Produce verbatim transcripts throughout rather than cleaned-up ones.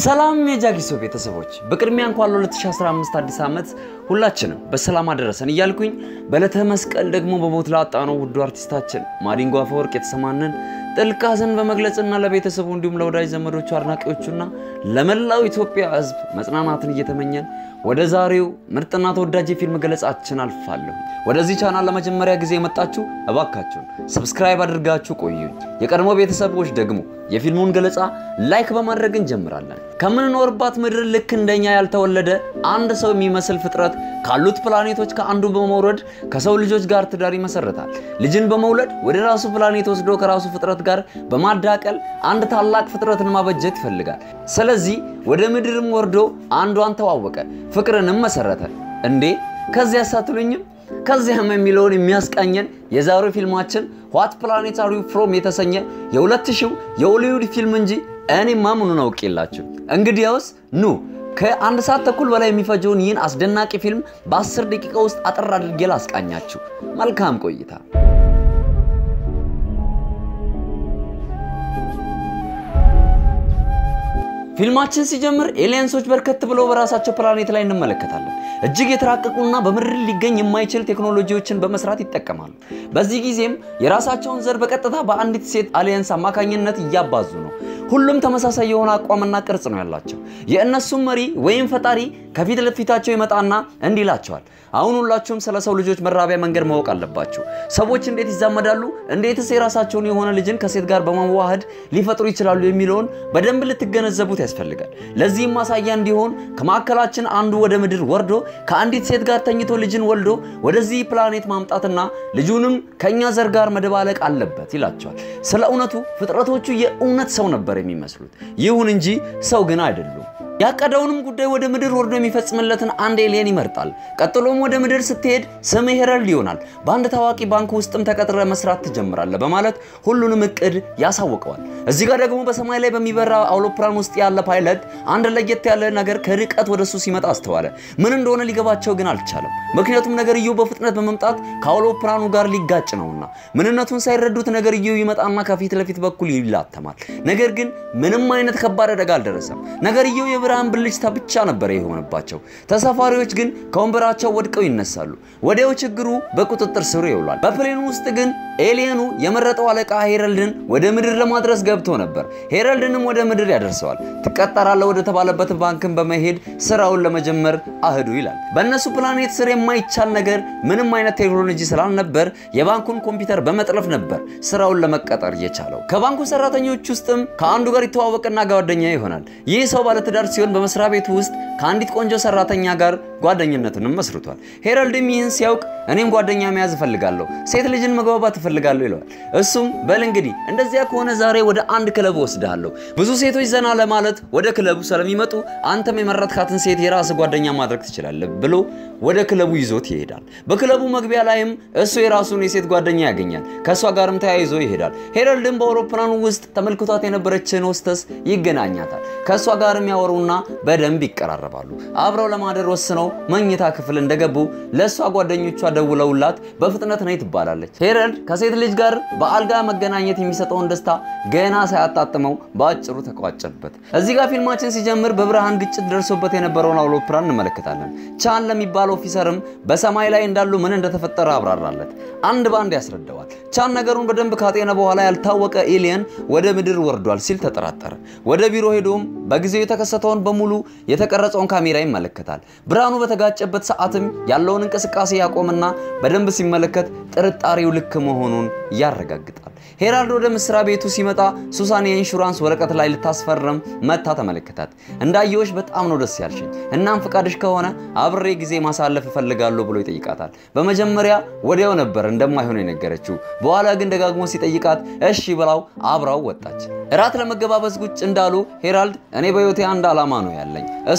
ሰላም የጃጊሶ ቤተሰቦች በቅድሚያ እንኳን ለ2015 አዲስ ዓመት ሁላችንም በሰላም አደረሰን እያልኩኝ በለተ መስቀል ደግሞ በሞት ላጣነው ውዱ አርቲስታችን ማዲንጎ አፈወርቅ የተሰማንን ጥልቅ ሐዘን በመግለጽና ለቤተሰቡ እንዲሁም ለወዳጅ ዘመዶቹ አድናቂዎቹና ለመላው ኢትዮጵያ ሕዝብ መጽናናትን እየተመኘን ወደ ዛሬው ምርጥና ተወዳጅ ፊልም ገለጻችን አልፋለሁ። ወደዚህ ቻናል ለመጀመሪያ ጊዜ መጣችሁ እባካችሁ ሰብስክራይብ አድርጋችሁ ቆዩኝ። የቀድሞ ቤተሰቦች ደግሞ የፊልሙን ገለጻ ላይክ በማድረግ እንጀምራለን። ከምንኖርባት ምድር ልክ እንደኛ ያልተወለደ አንድ ሰው የሚመስል ፍጥረት ካሉት ፕላኔቶች ከአንዱ በመውረድ ከሰው ልጆች ጋር ትዳር ይመሰርታል። ልጅን በመውለድ ወደ ራሱ ፕላኔት ወስዶ ከራሱ ፍጥረት ጋር በማዳቀል አንድ ታላቅ ፍጥረትን ማበጀት ይፈልጋል። ስለዚህ ወደ ምድርም ወርዶ አንዷን ተዋወቀ፣ ፍቅርንም መሰረተ። እንዴ ከዚያ ሳትሉኝም ከዚያም የሚለውን የሚያስቃኘን የዛሬው ፊልማችን What Planet Are You From የተሰኘ የሁለት ሺህ የሆሊውድ ፊልም እንጂ እኔ ማምኑን አውቄላችሁ። እንግዲያውስ ኑ ከአንድ ሰዓት ተኩል በላይ የሚፈጀውን ይህን አስደናቂ ፊልም በ10 ደቂቃ ውስጥ አጠር አድርጌ ላስቃኛችሁ። መልካም ቆይታ። ፊልማችን ሲጀምር ኤሊየንሶች በርከት ብለው በራሳቸው ፕላኔት ላይ እንመለከታለን። እጅግ የተራቀቁና በምድር ሊገኝ የማይችል ቴክኖሎጂዎችን በመስራት ይጠቀማሉ። በዚህ ጊዜም የራሳቸውን ዘር በቀጥታ በአንዲት ሴት አሊየንስ አማካኝነት ያባዙ ነው። ሁሉም ተመሳሳይ የሆነ አቋምና ቅርጽ ነው ያላቸው። የእነሱም መሪ ወይም ፈጣሪ ከፊት ለፊታቸው ይመጣና እንዲላቸዋል፣ አሁን ሁላችሁም ስለ ሰው ልጆች መራቢያ መንገድ ማወቅ አለባችሁ። ሰዎች እንዴት ይዛመዳሉ፣ እንዴትስ የራሳቸውን የሆነ ልጅን ከሴት ጋር በመዋሃድ ሊፈጥሩ ይችላሉ የሚለውን በደንብ ልትገነዘቡት ያስፈልጋል። ለዚህም ማሳያ እንዲሆን ከማከላችን አንዱ ወደ ምድር ወርዶ ከአንዲት ሴት ጋር ተኝቶ ልጅን ወልዶ ወደዚህ ፕላኔት ማምጣትና ልጁንም ከኛ ዘር ጋር መደባለቅ አለበት ይላቸዋል። ስለ እውነቱ ፍጥረቶቹ የእውነት ሰው ነበር የሚመስሉት፣ ይሁን እንጂ ሰው ግን አይደሉም። ያቀደውንም ጉዳይ ወደ ምድር ወርዶ የሚፈጽምለትን አንድ ኤሊየን ይመርጣል። ቀጥሎም ወደ ምድር ስትሄድ ስም ሄራልድ ይሆናል፣ በአንድ ታዋቂ ባንክ ውስጥም ተቀጥረ መስራት ትጀምራለህ በማለት ሁሉንም እቅድ ያሳውቀዋል። እዚህ ጋር ደግሞ በሰማይ ላይ በሚበራ አውሮፕላን ውስጥ ያለ ፓይለት አንድ ለየት ያለ ነገር ከርቀት ወደሱ ሲመጣ አስተዋለ። ምን እንደሆነ ሊገባቸው ግን አልቻለም። ምክንያቱም ነገርየው በፍጥነት በመምጣት ከአውሮፕላኑ ጋር ሊጋጭ ነውና ምንነቱን ሳይረዱት ነገርየው ይመጣና ከፊት ለፊት በኩል ይላተማል። ነገር ግን ምንም አይነት ከባድ አደጋ አልደረሰም። ነገርየው የብርሃን ብልጭታ ብቻ ነበር የሆነባቸው። ተሳፋሪዎች ግን ከወንበራቸው ወድቀው ይነሳሉ። ወዲያው ችግሩ በቁጥጥር ስር ይውላል። በፕሌኑ ውስጥ ግን ኤሊየኑ የመረጠው አለቃ ሄራልድን ወደ ምድር ለማድረስ ገብቶ ነበር። ሄራልድንም ወደ ምድር ያደርሰዋል። ትቀጠራለህ ወደ ተባለበት ባንክን በመሄድ ስራውን ለመጀመር አህዱ ይላል። በእነሱ ፕላኔት ስር የማይቻል ነገር ምንም አይነት ቴክኖሎጂ ስላልነበር የባንኩን ኮምፒውተር በመጥለፍ ነበር ስራውን ለመቀጠር የቻለው። ከባንኩ ሰራተኞች ውስጥም ከአንዱ ጋር ይተዋወቅና ጓደኛ ይሆናል። ይህ ሰው ባለትዳር ሲሆን በመስሪያ ቤቱ ውስጥ ከአንዲት ቆንጆ ሰራተኛ ጋር ጓደኝነቱን መስርቷል። ሄራልድም ይህን ሲያውቅ እኔም ጓደኛ መያዝ ፈልጋለሁ፣ ሴት ልጅን መግባባት ፈልጋለሁ ይለዋል። እሱም በል እንግዲህ እንደዚያ ከሆነ ዛሬ ወደ አንድ ክለብ ወስደሃለሁ፣ ብዙ ሴቶች ዘና ለማለት ወደ ክለቡ ስለሚመጡ አንተም የመረጥካትን ሴት የራስ ጓደኛ ማድረግ ትችላለህ ብሎ ወደ ክለቡ ይዞት ይሄዳል። በክለቡ መግቢያ ላይም እሱ የራሱን የሴት ጓደኛ ያገኛል። ከሷ ጋርም ተያይዞ ይሄዳል። ሄራልድም በአውሮፕላኑ ውስጥ ተመልክቷት የነበረችን ሆስተስ ይገናኛታል። ከሷ ጋርም ያወሩና በደንብ ይቀራረባሉ። አብረው ለማደር ወስነው መኝታ ክፍል እንደገቡ ለሷ ጓደኞቿ ደውለውላት በፍጥነት ነይ ትባላለች። ሄራልድ ከሴት ልጅ ጋር በአልጋ መገናኘት የሚሰጠውን ደስታ ገና ሳያጣጥመው ባጭሩ ተቋጨበት። እዚህ ጋር ፊልማችን ሲጀምር በብርሃን ግጭት ደርሶበት የነበረውን አውሮፕላን እንመለከታለን። ቻን ለሚባል ኦፊሰርም በሰማይ ላይ እንዳሉ ምን እንደተፈጠረ አብራራለት። አንድ ባንድ ያስረዳዋል። ቻን ነገሩን በደንብ ካጤነ በኋላ ያልታወቀ ኤሊየን ወደ ምድር ወርዷል ሲል ተጠራጠረ። ወደ ቢሮ ሄዶም በጊዜው የተከሰተውን በሙሉ የተቀረጸውን ካሜራ ይመለከታል። ብርሃኑ በተጋጨበት ሰዓትም ያለውን እንቅስቃሴ ያቆምና በደንብ ሲመለከት ጥርጣሬው ልክ መሆኑን ያረጋግጣል። ሄራልድ ወደ መስሪያ ቤቱ ሲመጣ ሱሳን የኢንሹራንስ ወረቀት ላይ ልታስፈርም መታ ተመለከታት። እንዳየውሽ በጣም ነው ደስ ያልሽኝ፣ እናም ፍቃድሽ ከሆነ አብሬ ጊዜ ማሳለፍ እፈልጋለሁ ብሎ ይጠይቃታል። በመጀመሪያ ወዲያው ነበር እንደማይሆን የነገረችው። በኋላ ግን ደጋግሞ ሲጠይቃት እሺ ብላው አብራው ወጣች። እራት ለመገባበዝ ቁጭ እንዳሉ ሄራልድ እኔ በህይወቴ አንድ አላማ ነው ያለኝ፣ እሱም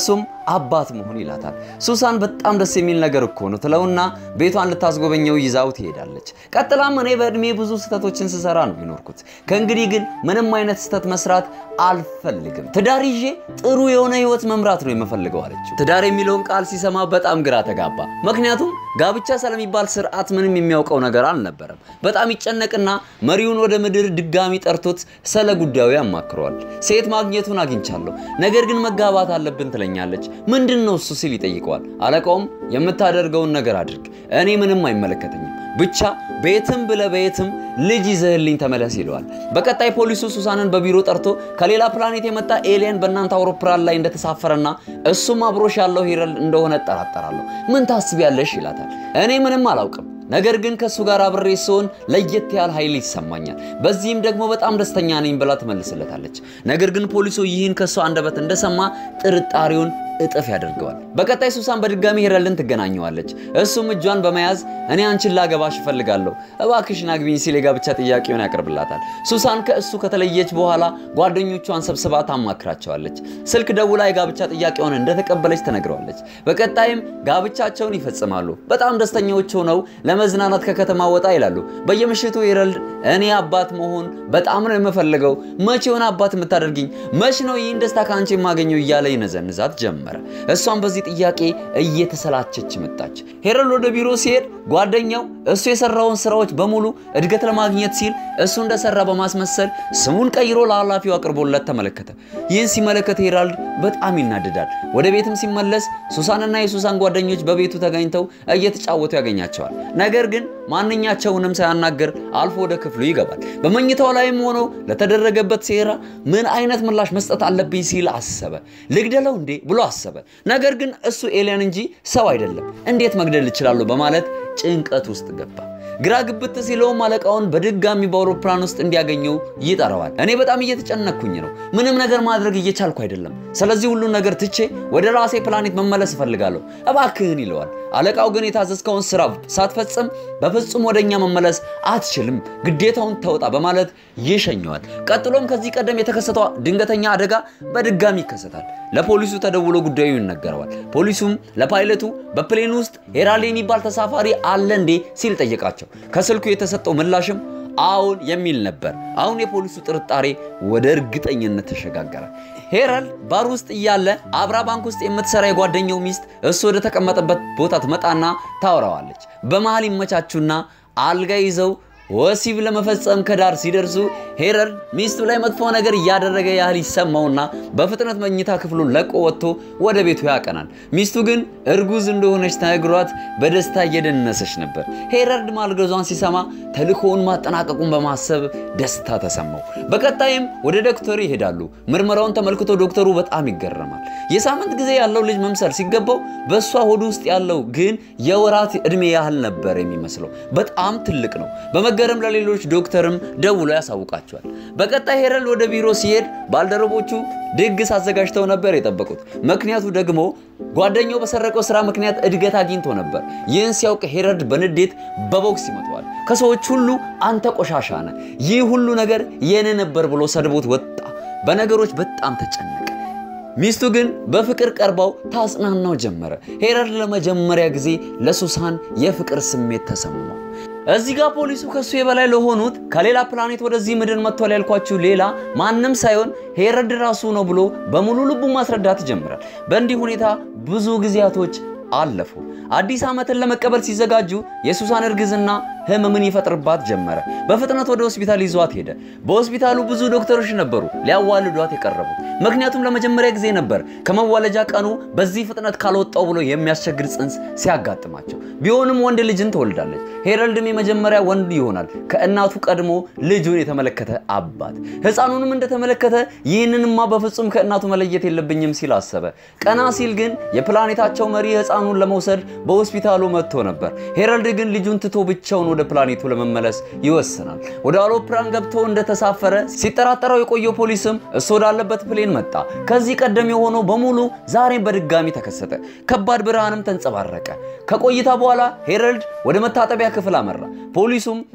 አባት መሆን ይላታል ሱሳን በጣም ደስ የሚል ነገር እኮ ነው ትለውና ቤቷን ልታስጎበኘው ይዛው ትሄዳለች ቀጥላም እኔ በእድሜ ብዙ ስተቶችን ስሰራ ነው ይኖርኩት ከእንግዲህ ግን ምንም አይነት ስተት መስራት አልፈልግም ትዳር ይዤ ጥሩ የሆነ ህይወት መምራት ነው የምፈልገው አለች ትዳር የሚለውን ቃል ሲሰማ በጣም ግራ ተጋባ ምክንያቱም ጋብቻ ስለሚባል ስርዓት ምንም የሚያውቀው ነገር አልነበረም በጣም ይጨነቅና መሪውን ወደ ምድር ድጋሚ ጠርቶት ስለ ጉዳዩ ያማክረዋል ሴት ማግኘቱን አግኝቻለሁ ነገር ግን መጋባት አለብን ትለኛለች ምንድነው እሱ ሲል ይጠይቀዋል አለቃውም የምታደርገውን ነገር አድርግ እኔ ምንም አይመለከተኝም ብቻ ቤትም ብለበየትም ልጅ ይዘህልኝ ተመለስ ይለዋል በቀጣይ ፖሊሱ ሱሳንን በቢሮ ጠርቶ ከሌላ ፕላኔት የመጣ ኤሊየን በእናንተ አውሮፕላን ላይ እንደተሳፈረና እሱም አብሮሽ ያለው ሄረል እንደሆነ ተጠራጠራለሁ ምን ታስቢያለሽ ይላታል እኔ ምንም አላውቅም ነገር ግን ከሱ ጋር አብሬ ሲሆን ለየት ያለ ኃይል ይሰማኛል በዚህም ደግሞ በጣም ደስተኛ ነኝ ብላ ተመልሰለታለች ነገር ግን ፖሊሱ ይህን ከሱ አንደበት እንደሰማ ጥርጣሬውን እጥፍ ያደርገዋል በቀጣይ ሱሳን በድጋሚ ሄረልን ትገናኘዋለች እሱም እጇን በመያዝ እኔ አንቺን ላገባሽ ፈልጋለሁ እባክሽን አግቢኝ ሲል የጋብቻ ጥያቄውን ያቀርብላታል ሱሳን ከእሱ ከተለየች በኋላ ጓደኞቿን ሰብስባ ታማክራቸዋለች ስልክ ደውላ የጋብቻ ጥያቄውን እንደተቀበለች ተነግረዋለች በቀጣይም ጋብቻቸውን ይፈጽማሉ በጣም ደስተኛዎች ሆነው ለመዝናናት ከከተማ ወጣ ይላሉ በየምሽቱ ሄረል እኔ አባት መሆን በጣም ነው የምፈልገው መቼ ሆነ አባት የምታደርጊኝ መቼ ነው ይህን ደስታ ካንቺ ማገኘው ይያለ ይነዘንዛት ጀመረ እሷም በዚህ ጥያቄ እየተሰላቸች መጣች ሄረል ወደ ቢሮ ሲሄድ ጓደኛው እሱ የሰራውን ስራዎች በሙሉ እድገት ለማግኘት ሲል እሱ እንደሰራ በማስመሰል ስሙን ቀይሮ ለኃላፊው አቅርቦለት ተመለከተ ይህን ሲመለከት ሄራልድ በጣም ይናደዳል ወደ ቤትም ሲመለስ ሱሳንና የሱሳን ጓደኞች በቤቱ ተገኝተው እየተጫወቱ ያገኛቸዋል ነገር ግን ማንኛቸውንም ሳያናገር አልፎ ወደ ክፍሉ ይገባል በመኝታው ላይም ሆኖ ለተደረገበት ሴራ ምን አይነት ምላሽ መስጠት አለብኝ ሲል አሰበ ልግደለው እንዴ ብሎ አሰበ ነገር ግን እሱ ኤሊየን እንጂ ሰው አይደለም እንዴት መግደል ይችላል በማለት ጭንቀት ውስጥ ገባ ግራ ግብት ሲለው ማለቃውን በድጋሚ በአውሮፕላን ውስጥ እንዲያገኘው ይጠራዋል እኔ በጣም እየተጨነኩኝ ነው ምንም ነገር ማድረግ እየቻልኩ አይደለም ስለዚህ ሁሉ ነገር ትቼ ወደ ራሴ ፕላኔት መመለስ ፈልጋለሁ እባክህን ይለዋል አለቃው ግን የታዘዝከውን ስራ ሳትፈጽም በፍጹም ወደኛ መመለስ አትችልም ግዴታውን ተወጣ በማለት ይሸኘዋል ቀጥሎም ከዚህ ቀደም የተከሰተው ድንገተኛ አደጋ በድጋሚ ይከሰታል ለፖሊሱ ተደውሎ ጉዳዩ ይነገራል ፖሊሱም ለፓይለቱ በፕሌን ውስጥ ሄራል የሚባል ተሳፋሪ አለ እንዴ ሲል ጠየቃቸው ከስልኩ የተሰጠው ምላሽም አሁን የሚል ነበር አሁን የፖሊሱ ጥርጣሬ ወደ እርግጠኝነት ተሸጋገረ ሄራል ባር ውስጥ ያለ አብራ ባንክ ውስጥ የምትሰራ የጓደኛው ሚስት እሱ ወደ ተቀመጠበት ቦታ ትመጣና ታወራዋለች በመሃል ይመቻቹና አልጋ ይዘው ወሲብ ለመፈጸም ከዳር ሲደርሱ ሄረል ሚስቱ ላይ መጥፎ ነገር ያደረገ ያህል ይሰማውና በፍጥነት መኝታ ክፍሉን ለቆ ወጥቶ ወደ ቤቱ ያቀናል ሚስቱ ግን እርጉዝ እንደሆነች ተነግሯት በደስታ እየደነሰች ነበር ሄረል ማልገዟን ሲሰማ ተልኮውን ማጠናቀቁን በማሰብ ደስታ ተሰማው በቀጣይም ወደ ዶክተር ይሄዳሉ ምርመራውን ተመልክቶ ዶክተሩ በጣም ይገረማል የሳምንት ጊዜ ያለው ልጅ መምሰል ሲገባው በሷ ሆድ ውስጥ ያለው ግን የወራት እድሜ ያህል ነበር የሚመስለው በጣም ትልቅ ነው ገረም ለሌሎች ዶክተርም ደውሎ ያሳውቃቸዋል በቀጣይ ሄረል ወደ ቢሮ ሲሄድ ባልደረቦቹ ድግስ አዘጋጅተው ነበር የጠበቁት ምክንያቱ ደግሞ ጓደኛው በሰረቀው ስራ ምክንያት እድገት አግኝቶ ነበር ይህን ሲያውቅ ሄረል በንዴት በቦክስ ይመታዋል ከሰዎች ሁሉ አንተ ቆሻሻ ነህ ይህ ሁሉ ነገር የኔ ነበር ብሎ ሰድቦት ወጣ በነገሮች በጣም ተጨነቀ ሚስቱ ግን በፍቅር ቀርባው ታጽናናው ጀመረ ሄረል ለመጀመሪያ ጊዜ ለሱሳን የፍቅር ስሜት ተሰማው እዚህ ጋር ፖሊሱ ከሱ የበላይ ለሆኑት ከሌላ ፕላኔት ወደዚህ ምድር መጥቷል ያልኳችሁ ሌላ ማንንም ሳይሆን ሄረል ራሱ ነው ብሎ በሙሉ ልቡ ማስረዳት ጀመረ በእንዲህ ሁኔታ ብዙ ጊዜያቶች አለፉ አዲስ አመትን ለመቀበል ሲዘጋጁ የሱሳን እርግዝና ህመምን ይፈጥርባት ጀመረ በፍጥነት ወደ ሆስፒታል ይዟት ሄደ በሆስፒታሉ ብዙ ዶክተሮች ነበሩ ሊያዋልዷት የቀረቡት ምክንያቱም ለመጀመሪያ ጊዜ ነበር ከመዋለጃ ቀኑ በዚህ ፍጥነት ካልወጣው ብሎ የሚያስቸግር ጽንስ ሲያጋጥማቸው ቢሆንም ወንድ ልጅን ተወልዳለች ሄረልድም የመጀመሪያ ወንድ ይሆናል ከእናቱ ቀድሞ ልጁን የተመለከተ አባት ህፃኑንም እንደተመለከተ ይህንንማ በፍጹም ከእናቱ መለየት የለብኝም ሲል አሰበ ቀና ሲል ግን የፕላኔታቸው መሪ ህፃኑን ለመውሰድ በሆስፒታሉ መጥቶ ነበር ሄረልድ ግን ልጁን ትቶ ብቻውን ወደ ፕላኔቱ ለመመለስ ይወሰናል ወደ አውሮፕላን ገብቶ እንደተሳፈረ ሲጠራጠረው የቆየው ፖሊስም እሱ ወዳለበት ፕሌን መጣ ከዚህ ቀደም የሆነው በሙሉ ዛሬም በድጋሚ ተከሰተ ከባድ ብርሃንም ተንጸባረቀ ከቆይታ በኋላ ሄረልድ ወደ መታጠቢያ ክፍል አመራ ፖሊሱም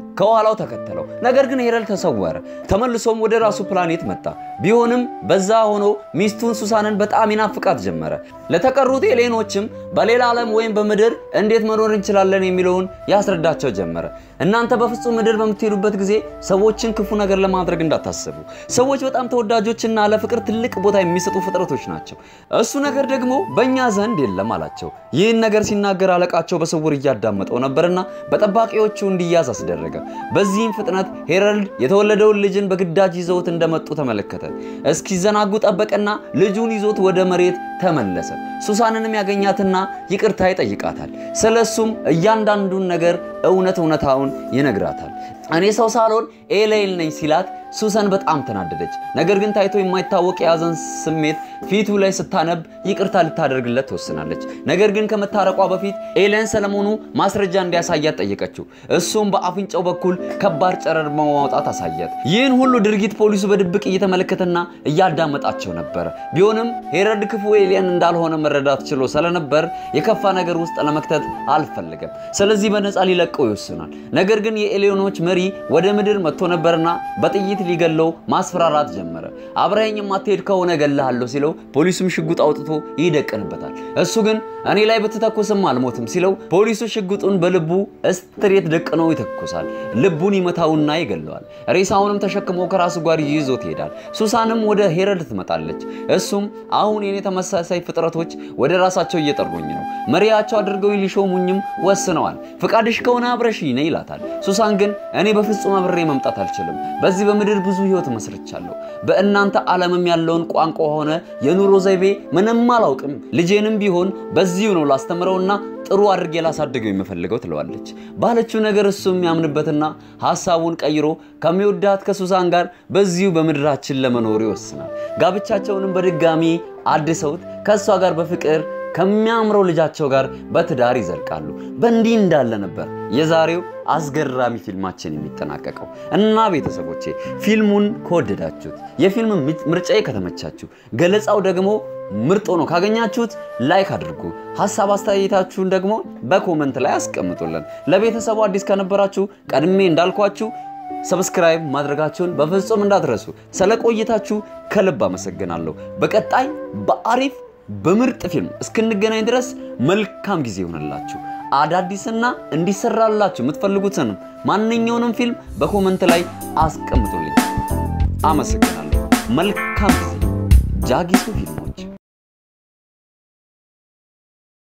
ከኋላው ተከተለው ነገር ግን ሄረል ተሰወረ ተመልሶም ወደ ራሱ ፕላኔት መጣ ቢሆንም በዛ ሆኖ ሚስቱን ሱሳንን በጣም ይናፍቃት ጀመረ ለተቀሩት ኤሊየኖችም በሌላ ዓለም ወይም በምድር እንዴት መኖር እንችላለን የሚለውን ያስረዳቸው ጀመረ እናንተ በፍጹም ምድር በመትሄዱበት ጊዜ ሰዎችን ክፉ ነገር ለማድረግ እንዳታስቡ ሰዎች በጣም ተወዳጆችና ለፍቅር ትልቅ ቦታ የሚሰጡ ፍጥረቶች ናቸው እሱ ነገር ደግሞ በእኛ ዘንድ የለም አላቸው ይህን ነገር ሲናገር አለቃቸው በስውር እያዳመጠው ነበርና በጠባቂዎቹ እንዲያዝ አስደረገ በዚህም ፍጥነት ሄረልድ የተወለደው ልጅን በግዳጅ ይዘውት እንደመጡ ተመለከተ እስኪዘናጉ ጠበቀና ልጁን ይዞት ወደ መሬት ተመለሰ ሱሳንንም ያገኛትና ይቅርታ ይጠይቃታል ስለሱም እያንዳንዱን ነገር እውነት እውነታውን ይነግራታል እኔ ሰው ሳልሆን ኤሊየን ነኝ ሲላት ሱሳን በጣም ተናደደች ነገር ግን ታይቶ የማይታወቅ ያዘን ስሜት ፊቱ ላይ ስታነብ ይቅርታ ልታደርግለት ተወስናለች ነገር ግን ከመታረቋ በፊት ኤሊየን ሰለሞኑ ማስረጃ እንዲያሳያት ጠየቀችው እሱም በአፍንጫው በኩል ከባድ ጨረር ማውጣት አሳያት ይህን ሁሉ ድርጊት ፖሊሱ በድብቅ እየተመለከተና እያዳመጣቸው ነበር ቢሆንም ሄረልድ ክፉ ኤሊየን እንዳልሆነ መረዳት ችሎ ስለነበር የከፋ ነገር ውስጥ ለመክተት አልፈለገም ስለዚህ በነፃ ሊለቀው ይወስናል ነገር ግን የኤሊየኖች መሪ ወደ ምድር መጥቶ ነበርና በጥይት ሊገለው ማስፈራራት ጀመረ አብራኝ ማትሄድ ከሆነ ገለሃለሁ ሲለው ፖሊሱም ሽጉጥ አውጥቶ ይደቀንበታል እሱ ግን እኔ ላይ በተተኮሰም አልሞትም ሲለው ፖሊሱ ሽጉጡን በልቡ ስትሬት ደቀነው ይተኮሳል ልቡን ይመታውና ይገለዋል ሬሳውንም ተሸክሞ ከራሱ ጋር ይዞት ይሄዳል ሱሳንም ወደ ሄረልድ ትመጣለች እሱም አሁን የኔ ተመሳሳይ ፍጥረቶች ወደ ራሳቸው እየጠሩኝ ነው መሪያቸው አድርገው ሊሾሙኝም ወስነዋል ፍቃድሽ ከሆነ አብረሽኝ ነይ ይላታል ሱሳን ግን እኔ በፍጹም አብሬ መምጣት አልችልም በዚህ በምድር ብዙ ህይወት መስርቻለሁ በእናንተ ዓለምም ያለውን ቋንቋ ሆነ የኑሮ ዘይቤ ምንም አላውቅም ልጄንም ቢሆን በዚሁ ነው ላስተምረውና ጥሩ አድርጌ ላሳደገው የምፈልገው ትለዋለች ባለችው ነገር እሱም ያምንበትና ሐሳቡን ቀይሮ ከሚወዳት ከሱሳን ጋር በዚሁ በምድራችን ለመኖር ይወስናል ጋብቻቸውንም በድጋሚ አድሰውት ከሷ ጋር በፍቅር ከሚያምረው ልጃቸው ጋር በትዳር ይዘልቃሉ በእንዲህ እንዳለ ነበር የዛሬው አስገራሚ ፊልማችን የሚጠናቀቀው እና ቤተሰቦቼ ፊልሙን ከወደዳችሁት የፊልም ምርጫዬ ከተመቻችሁ ገለጻው ደግሞ ምርጥ ሆኖ ካገኛችሁት ላይክ አድርጉ ሐሳብ አስተያየታችሁን ደግሞ በኮሜንት ላይ አስቀምጡልን ለቤተሰቡ አዲስ ከነበራችሁ ቀድሜ እንዳልኳችሁ ሰብስክራይብ ማድረጋችሁን በፍጹም እንዳትረሱ ስለቆይታችሁ ከልብ አመሰግናለሁ በቀጣይ በአሪፍ በምርጥ ፊልም እስክንገናኝ ድረስ መልካም ጊዜ ይሁንላችሁ አዳዲስና እንዲሰራላችሁ የምትፈልጉትን ማንኛውንም ፊልም በኮሜንት ላይ አስቀምጡልኝ አመሰግናለሁ መልካም ጊዜ ጃጊሶ ፊልም